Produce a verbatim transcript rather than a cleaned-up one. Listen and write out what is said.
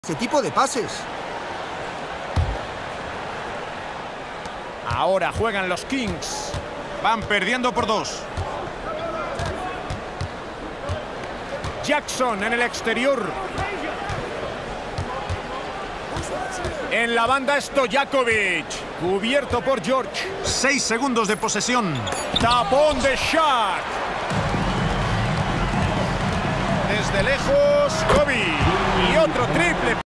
Ese tipo de pases. Ahora juegan los Kings. Van perdiendo por dos. Jackson en el exterior. En la banda Stojakovic. Cubierto por George. Seis segundos de posesión. Tapón de Shaq. Desde lejos, Kobe. Y otro triple.